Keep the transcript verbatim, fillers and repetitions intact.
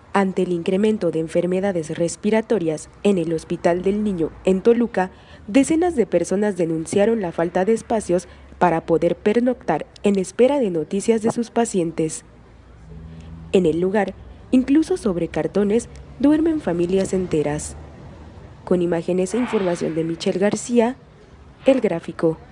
Ante el incremento de enfermedades respiratorias en el Hospital del Niño en Toluca, decenas de personas denunciaron la falta de espacios para poder pernoctar en espera de noticias de sus pacientes. En el lugar, incluso sobre cartones, duermen familias enteras. Con imágenes e información de Michelle García, El Gráfico.